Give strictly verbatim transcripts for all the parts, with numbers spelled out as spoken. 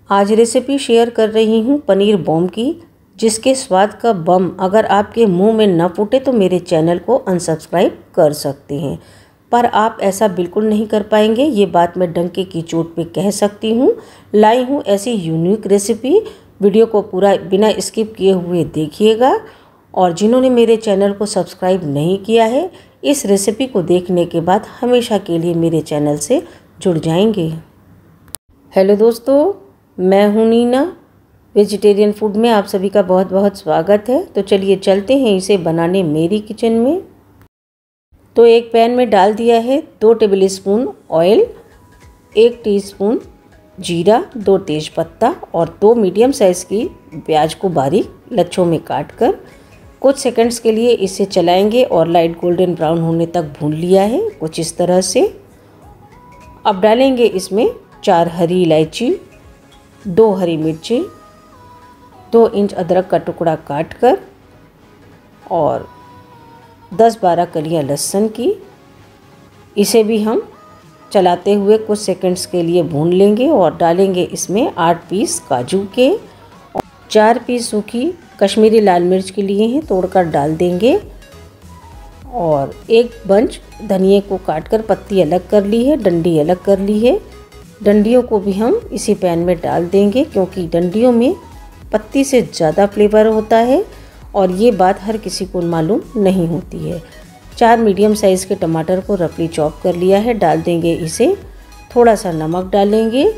आज recipe share कर रही हूँ पनीर बॉम की, जिसके स्वाद का बम अगर आपके मुंह में न फूटे तो मेरे चैनल को अनसब्सक्राइब कर सकते हैं। पर आप ऐसा बिल्कुल नहीं कर पाएंगे, ये बात मैं डंके की चोट पे कह सकती हूँ। लाई हूँ ऐसी यूनिक रेसिपी, वीडियो को पूरा बिना स्किप किए हुए देखिएगा। और जिन्होंने मेरे चैनल को सब्सक्राइब नहीं किया है, इस रेसिपी को देखने के बाद हमेशा के लिए मेरे चैनल से जुड़ जाएंगे। हेलो दोस्तों, मैं हूँ नीना। वेजिटेरियन फूड में आप सभी का बहुत बहुत स्वागत है। तो चलिए चलते हैं इसे बनाने मेरी किचन में। तो एक पैन में डाल दिया है दो टेबल स्पून ऑयल, एक टीस्पून जीरा, दो तेज़पत्ता और दो मीडियम साइज़ की प्याज को बारीक लच्छों में काट कर कुछ सेकंड्स के लिए इसे चलाएंगे और लाइट गोल्डन ब्राउन होने तक भून लिया है, कुछ इस तरह से। अब डालेंगे इसमें चार हरी इलायची, दो हरी मिर्ची, दो इंच अदरक का टुकड़ा काट कर और दस बारह कलियां लहसुन की। इसे भी हम चलाते हुए कुछ सेकंड्स के लिए भून लेंगे और डालेंगे इसमें आठ पीस काजू के और चार पीस सूखी कश्मीरी लाल मिर्च के लिए हैं, तोड़कर डाल देंगे। और एक बंच धनिए को काटकर पत्ती अलग कर ली है, डंडी अलग कर ली है। डंडियों को भी हम इसी पैन में डाल देंगे, क्योंकि डंडियों में पत्ती से ज़्यादा फ्लेवर होता है और ये बात हर किसी को मालूम नहीं होती है। चार मीडियम साइज़ के टमाटर को रफली चॉप कर लिया है, डाल देंगे इसे। थोड़ा सा नमक डालेंगे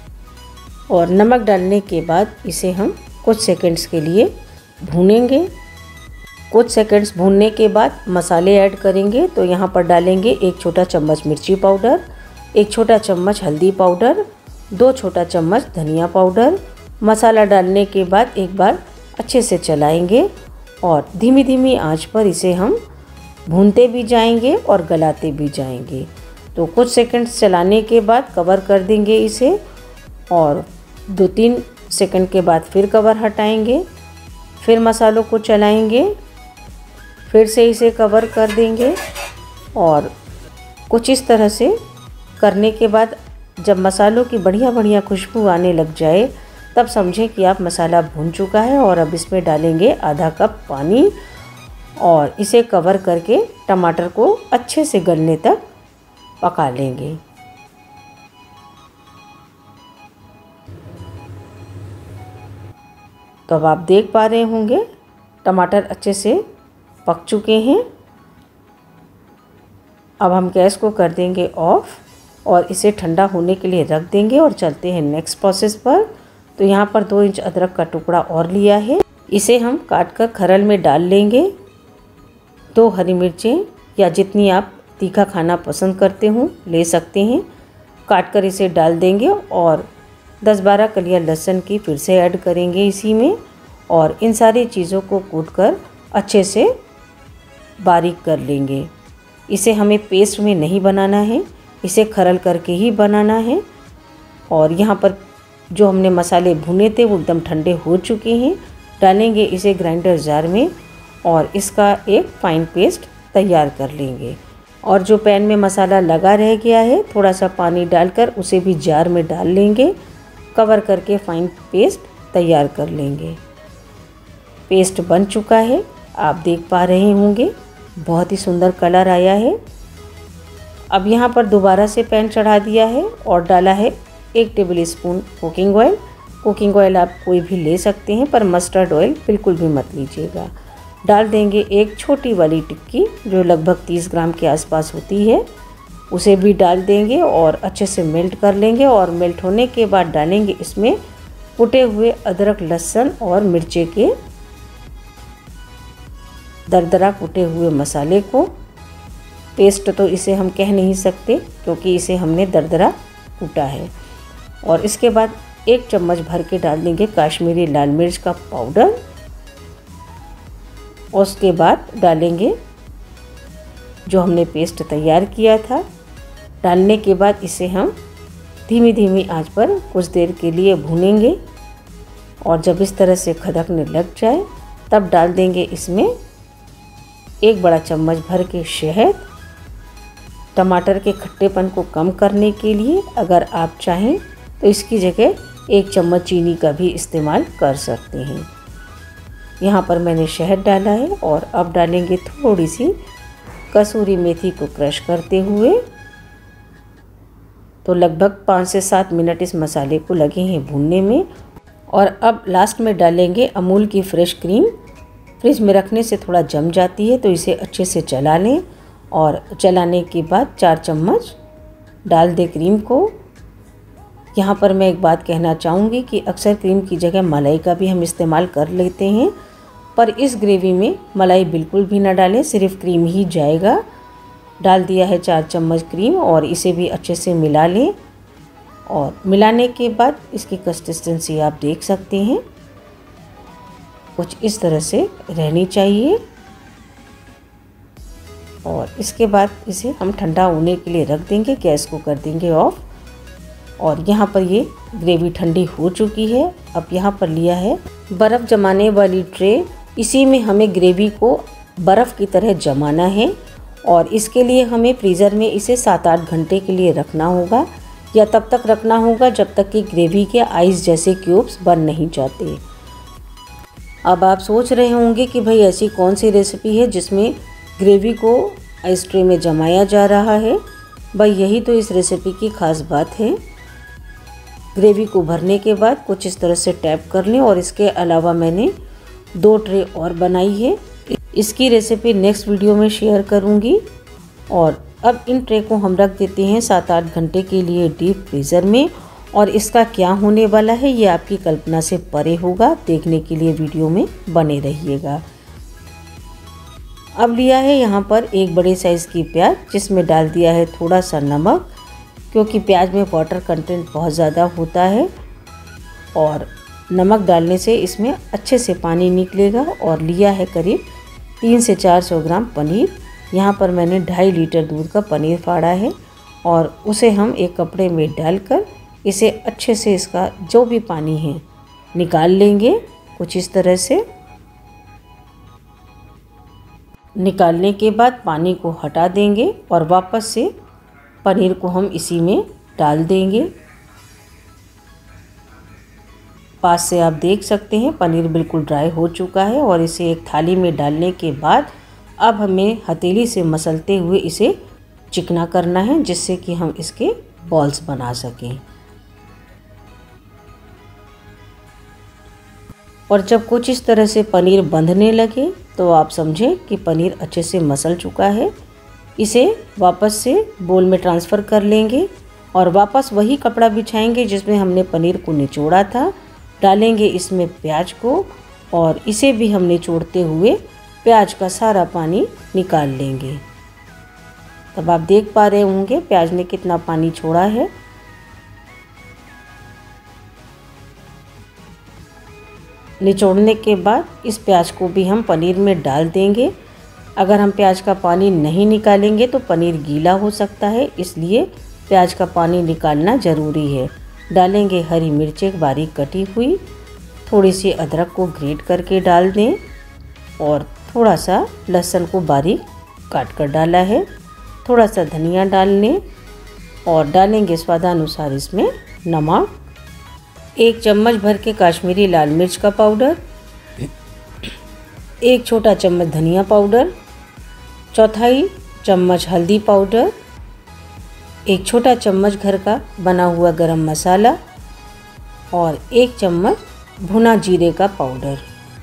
और नमक डालने के बाद इसे हम कुछ सेकंड्स के लिए भूनेंगे। कुछ सेकंड्स भूनने के बाद मसाले ऐड करेंगे। तो यहाँ पर डालेंगे एक छोटा चम्मच मिर्ची पाउडर, एक छोटा चम्मच हल्दी पाउडर, दो छोटा चम्मच धनिया पाउडर। मसाला डालने के बाद एक बार अच्छे से चलाएंगे और धीमी धीमी आंच पर इसे हम भूनते भी जाएंगे और गलाते भी जाएंगे। तो कुछ सेकंड्स चलाने के बाद कवर कर देंगे इसे और दो तीन सेकंड के बाद फिर कवर हटाएंगे, फिर मसालों को चलाएंगे, फिर से इसे कवर कर देंगे। और कुछ इस तरह से करने के बाद जब मसालों की बढ़िया बढ़िया खुशबू आने लग जाए, तब समझें कि आप मसाला भून चुका है। और अब इसमें डालेंगे आधा कप पानी और इसे कवर करके टमाटर को अच्छे से गलने तक पका लेंगे। तो अब आप देख पा रहे होंगे टमाटर अच्छे से पक चुके हैं। अब हम गैस को कर देंगे ऑफ और इसे ठंडा होने के लिए रख देंगे और चलते हैं नेक्स्ट प्रोसेस पर। तो यहाँ पर दो इंच अदरक का टुकड़ा और लिया है, इसे हम काट कर खरल में डाल लेंगे। दो हरी मिर्चें या जितनी आप तीखा खाना पसंद करते हो ले सकते हैं, काट कर इसे डाल देंगे। और दस बारह कलियां लहसुन की फिर से ऐड करेंगे इसी में और इन सारी चीज़ों को कूटकर अच्छे से बारीक कर लेंगे। इसे हमें पेस्ट में नहीं बनाना है, इसे खरल करके ही बनाना है। और यहाँ पर जो हमने मसाले भुने थे वो एकदम ठंडे हो चुके हैं। डालेंगे इसे ग्राइंडर जार में और इसका एक फाइन पेस्ट तैयार कर लेंगे। और जो पैन में मसाला लगा रह गया है, थोड़ा सा पानी डालकर उसे भी जार में डाल लेंगे, कवर करके फाइन पेस्ट तैयार कर लेंगे। पेस्ट बन चुका है, आप देख पा रहे होंगे बहुत ही सुंदर कलर आया है। अब यहाँ पर दोबारा से पैन चढ़ा दिया है और डाला है एक tablespoon cooking oil. Cooking oil आप कोई भी ले सकते हैं, पर मस्टर्ड ऑयल बिल्कुल भी मत लीजिएगा। डाल देंगे एक छोटी वाली टिक्की जो लगभग तीस ग्राम के आसपास होती है, उसे भी डाल देंगे और अच्छे से मेल्ट कर लेंगे। और मेल्ट होने के बाद डालेंगे इसमें कुटे हुए अदरक, लहसुन और मिर्चे के दरदरा कुटे हुए मसाले को। पेस्ट तो इसे हम कह नहीं सकते क्योंकि इसे हमने दरदरा कूटा है। और इसके बाद एक चम्मच भर के डाल देंगे कश्मीरी लाल मिर्च का पाउडर। और उसके बाद डालेंगे जो हमने पेस्ट तैयार किया था। डालने के बाद इसे हम धीमी धीमी आंच पर कुछ देर के लिए भूनेंगे और जब इस तरह से खदकने लग जाए तब डाल देंगे इसमें एक बड़ा चम्मच भर के शहद। टमाटर के खट्टेपन को कम करने के लिए अगर आप चाहें तो इसकी जगह एक चम्मच चीनी का भी इस्तेमाल कर सकते हैं। यहाँ पर मैंने शहद डाला है और अब डालेंगे थोड़ी सी कसूरी मेथी को क्रश करते हुए। तो लगभग पाँच से सात मिनट इस मसाले को लगे हैं भूनने में। और अब लास्ट में डालेंगे अमूल की फ्रेश क्रीम। फ्रिज में रखने से थोड़ा जम जाती है, तो इसे अच्छे से चला लें और चलाने के बाद चार चम्मच डाल दें क्रीम को। यहाँ पर मैं एक बात कहना चाहूँगी कि अक्सर क्रीम की जगह मलाई का भी हम इस्तेमाल कर लेते हैं, पर इस ग्रेवी में मलाई बिल्कुल भी ना डालें, सिर्फ क्रीम ही जाएगा। डाल दिया है चार चम्मच क्रीम और इसे भी अच्छे से मिला लें। और मिलाने के बाद इसकी कंसिस्टेंसी आप देख सकते हैं, कुछ इस तरह से रहनी चाहिए। और इसके बाद इसे हम ठंडा होने के लिए रख देंगे, गैस को कर देंगे ऑफ। और यहाँ पर ये ग्रेवी ठंडी हो चुकी है। अब यहाँ पर लिया है बर्फ़ जमाने वाली ट्रे, इसी में हमें ग्रेवी को बर्फ़ की तरह जमाना है और इसके लिए हमें फ्रीज़र में इसे सात आठ घंटे के लिए रखना होगा, या तब तक रखना होगा जब तक कि ग्रेवी के आइस जैसे क्यूब्स बन नहीं जाते। अब आप सोच रहे होंगे कि भाई ऐसी कौन सी रेसिपी है जिसमें ग्रेवी को आइस ट्रे में जमाया जा रहा है। भाई यही तो इस रेसिपी की ख़ास बात है। ग्रेवी को भरने के बाद कुछ इस तरह से टैप कर लें। और इसके अलावा मैंने दो ट्रे और बनाई है, इसकी रेसिपी नेक्स्ट वीडियो में शेयर करूंगी। और अब इन ट्रे को हम रख देते हैं सात आठ घंटे के लिए डीप फ्रीज़र में। और इसका क्या होने वाला है ये आपकी कल्पना से परे होगा, देखने के लिए वीडियो में बने रहिएगा। अब लिया है यहाँ पर एक बड़े साइज़ की प्याज, जिसमें डाल दिया है थोड़ा सा नमक, क्योंकि प्याज में वाटर कंटेंट बहुत ज़्यादा होता है और नमक डालने से इसमें अच्छे से पानी निकलेगा। और लिया है करीब तीन से चार सौ ग्राम पनीर। यहाँ पर मैंने ढाई लीटर दूध का पनीर फाड़ा है और उसे हम एक कपड़े में डालकर इसे अच्छे से इसका जो भी पानी है निकाल लेंगे। कुछ इस तरह से निकालने के बाद पानी को हटा देंगे और वापस से पनीर को हम इसी में डाल देंगे। पास से आप देख सकते हैं पनीर बिल्कुल ड्राई हो चुका है। और इसे एक थाली में डालने के बाद अब हमें हथेली से मसलते हुए इसे चिकना करना है, जिससे कि हम इसके बॉल्स बना सकें। और जब कुछ इस तरह से पनीर बंधने लगे तो आप समझें कि पनीर अच्छे से मसल चुका है। इसे वापस से बोल में ट्रांसफ़र कर लेंगे और वापस वही कपड़ा बिछाएंगे जिसमें हमने पनीर को निचोड़ा था। डालेंगे इसमें प्याज को और इसे भी हम निचोड़ते हुए प्याज का सारा पानी निकाल लेंगे। तब आप देख पा रहे होंगे प्याज ने कितना पानी छोड़ा है। निचोड़ने के बाद इस प्याज को भी हम पनीर में डाल देंगे। अगर हम प्याज का पानी नहीं निकालेंगे तो पनीर गीला हो सकता है, इसलिए प्याज का पानी निकालना ज़रूरी है। डालेंगे हरी मिर्चें बारीक कटी हुई, थोड़ी सी अदरक को ग्रेट करके डाल दें और थोड़ा सा लहसुन को बारीक काट कर डाला है। थोड़ा सा धनिया डाल लें और डालेंगे स्वादानुसार इसमें नमक, एक चम्मच भर के काश्मीरी लाल मिर्च का पाउडर, एक छोटा चम्मच धनिया पाउडर, चौथाई चम्मच हल्दी पाउडर, एक छोटा चम्मच घर का बना हुआ गरम मसाला और एक चम्मच भुना जीरे का पाउडर।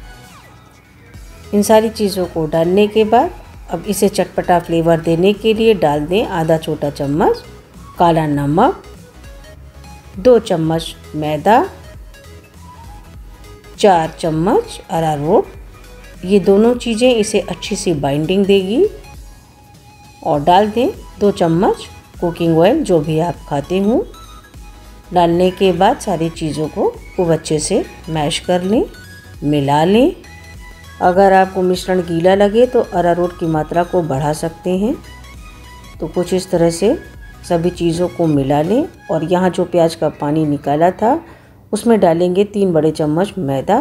इन सारी चीज़ों को डालने के बाद अब इसे चटपटा फ्लेवर देने के लिए डाल दें आधा छोटा चम्मच काला नमक, दो चम्मच मैदा, चार चम्मच अरारोट। ये दोनों चीज़ें इसे अच्छी सी बाइंडिंग देगी। और डाल दें दो चम्मच कुकिंग ऑयल, जो भी आप खाते हों। डालने के बाद सारी चीज़ों को खूब अच्छे से मैश कर लें, मिला लें। अगर आपको मिश्रण गीला लगे तो अरारोट की मात्रा को बढ़ा सकते हैं। तो कुछ इस तरह से सभी चीज़ों को मिला लें और यहाँ जो प्याज का पानी निकाला था उसमें डालेंगे तीन बड़े चम्मच मैदा।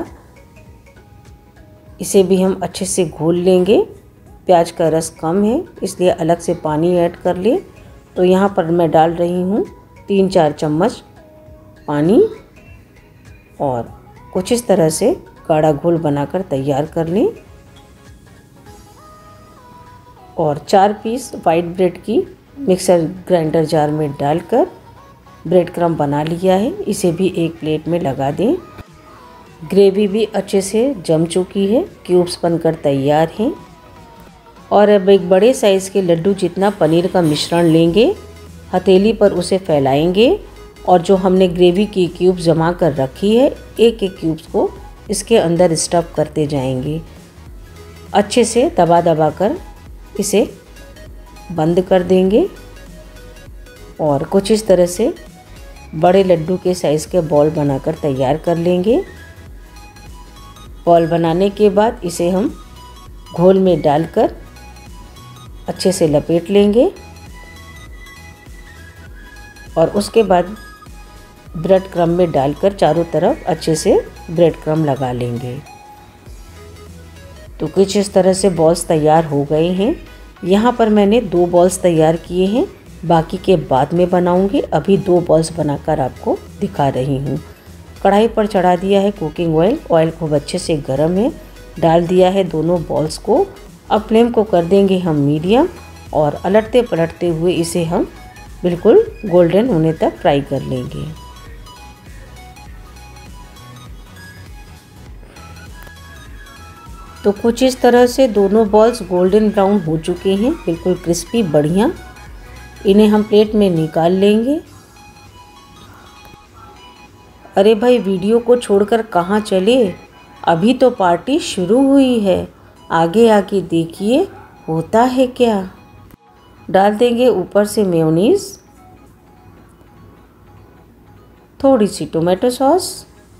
इसे भी हम अच्छे से घोल लेंगे। प्याज का रस कम है इसलिए अलग से पानी ऐड कर ले। तो यहाँ पर मैं डाल रही हूँ तीन चार चम्मच पानी और कुछ इस तरह से गाढ़ा घोल बनाकर तैयार कर लें। और चार पीस वाइट ब्रेड की मिक्सर ग्राइंडर जार में डालकर ब्रेड क्रम्ब बना लिया है, इसे भी एक प्लेट में लगा दें। ग्रेवी भी अच्छे से जम चुकी है, क्यूब्स बनकर तैयार हैं। और अब एक बड़े साइज़ के लड्डू जितना पनीर का मिश्रण लेंगे, हथेली पर उसे फैलाएंगे और जो हमने ग्रेवी की क्यूब जमा कर रखी है, एक एक क्यूब्स को इसके अंदर स्टफ़ करते जाएंगे। अच्छे से दबा दबा कर इसे बंद कर देंगे और कुछ इस तरह से बड़े लड्डू के साइज़ के बॉल बनाकर तैयार कर लेंगे। बॉल बनाने के बाद इसे हम घोल में डालकर अच्छे से लपेट लेंगे और उसके बाद ब्रेड क्रम्ब में डालकर चारों तरफ अच्छे से ब्रेड क्रम्ब लगा लेंगे। तो कुछ इस तरह से बॉल्स तैयार हो गए हैं। यहाँ पर मैंने दो बॉल्स तैयार किए हैं, बाकी के बाद में बनाऊंगी। अभी दो बॉल्स बनाकर आपको दिखा रही हूँ। कढ़ाई पर चढ़ा दिया है कुकिंग ऑयल, ऑयल खूब अच्छे से गर्म है। डाल दिया है दोनों बॉल्स को। अब फ्लेम को कर देंगे हम मीडियम और अलटते पलटते हुए इसे हम बिल्कुल गोल्डन होने तक फ्राई कर लेंगे। तो कुछ इस तरह से दोनों बॉल्स गोल्डन ब्राउन हो चुके हैं, बिल्कुल क्रिस्पी बढ़िया। इन्हें हम प्लेट में निकाल लेंगे। अरे भाई, वीडियो को छोड़कर कहाँ चले, अभी तो पार्टी शुरू हुई है, आगे आगे देखिए होता है क्या। डाल देंगे ऊपर से मेयोनीज, थोड़ी सी टोमेटो सॉस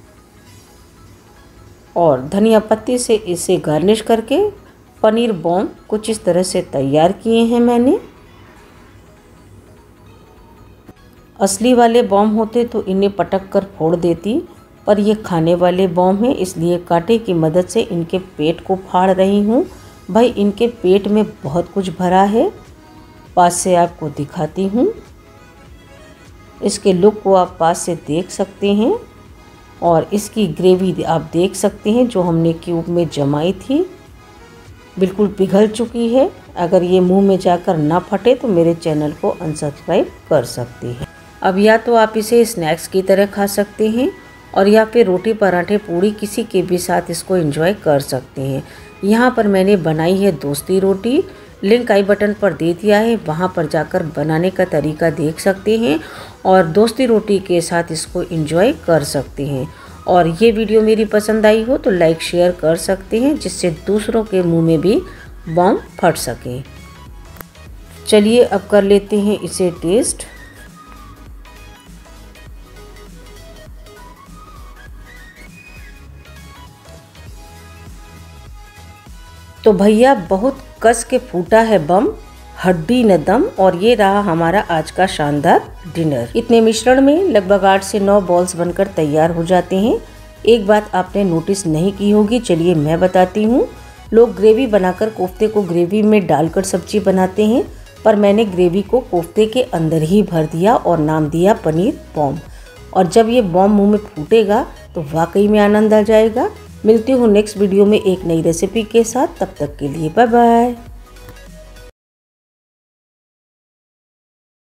और धनिया पत्ती से इसे गार्निश करके पनीर बॉम्ब कुछ इस तरह से तैयार किए हैं मैंने। असली वाले बॉम्ब होते तो इन्हें पटक कर फोड़ देती, पर ये खाने वाले बॉम्ब हैं, इसलिए कांटे की मदद से इनके पेट को फाड़ रही हूँ। भाई, इनके पेट में बहुत कुछ भरा है, पास से आपको दिखाती हूँ। इसके लुक को आप पास से देख सकते हैं और इसकी ग्रेवी आप देख सकते हैं जो हमने क्यूब में जमाई थी, बिल्कुल पिघल चुकी है। अगर ये मुंह में जाकर ना फटे तो मेरे चैनल को अनसब्सक्राइब कर सकती है। अब या तो आप इसे स्नैक्स की तरह खा सकते हैं और या फिर रोटी पराठे पूड़ी किसी के भी साथ इसको एंजॉय कर सकते हैं। यहाँ पर मैंने बनाई है दोस्ती रोटी, लिंक आई बटन पर दे दिया है, वहाँ पर जाकर बनाने का तरीका देख सकते हैं और दोस्ती रोटी के साथ इसको एंजॉय कर सकते हैं। और ये वीडियो मेरी पसंद आई हो तो लाइक शेयर कर सकते हैं, जिससे दूसरों के मुंह में भी बॉम्ब फट सके। चलिए अब कर लेते हैं इसे टेस्ट। तो भैया, बहुत कस के फूटा है बम, हड्डी न दम। और ये रहा हमारा आज का शानदार डिनर। इतने मिश्रण में लगभग आठ से नौ बॉल्स बनकर तैयार हो जाते हैं। एक बात आपने नोटिस नहीं की होगी, चलिए मैं बताती हूँ। लोग ग्रेवी बनाकर कोफ्ते को ग्रेवी में डालकर सब्जी बनाते हैं, पर मैंने ग्रेवी को कोफ्ते के अंदर ही भर दिया और नाम दिया पनीर बॉम्ब। और जब ये बॉम्ब मुंह में फूटेगा तो वाकई में आनंद आ जाएगा। मिलती हूँ नेक्स्ट वीडियो में एक नई रेसिपी के साथ, तब तक के लिए बाय बाय।